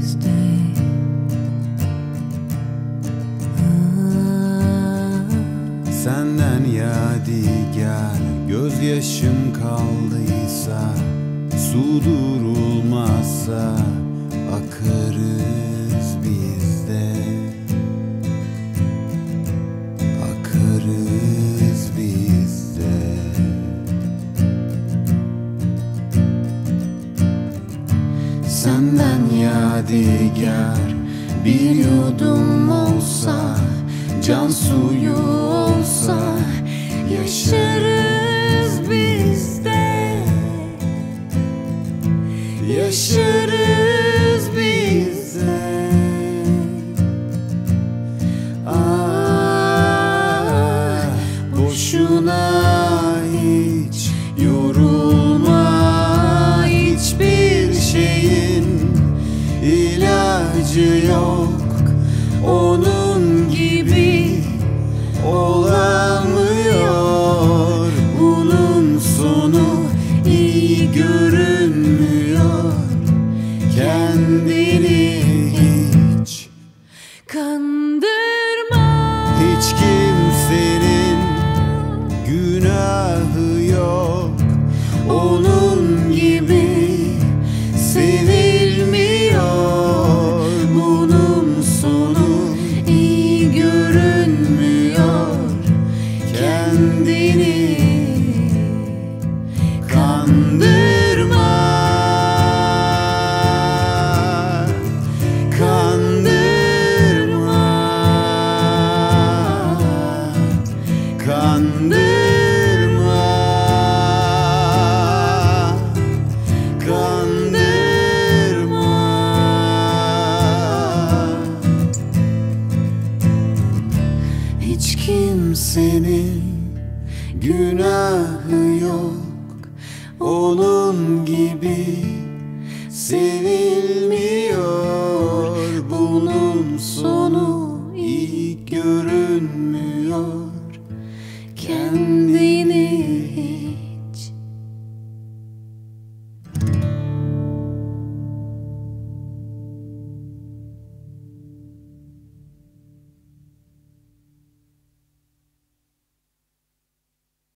bizde. Senden yadigar gözyaşım kaldıysa, su durulmazsa akarız biz de. Akarız biz de. Senden yadigar bir yudum olsa, can suyu olsa, yaşarız biz de. Yaşarız biz de. Ah, boşuna hiç yorulma, hiçbir şeyin ilacı yok. Onun gibi olamıyor. Bunun sonu iyi görünmüyor. Kendini hiç Kandırma. hiç kimsenin günahı yok. Onun gibi sevilmiyor. Bunun sonu iyi görünmüyor. Kendini kandırma. Kandırma. Kandırma. Kandırma. Hiç kimsenin günahı yok. Onun gibi sevilmiyor.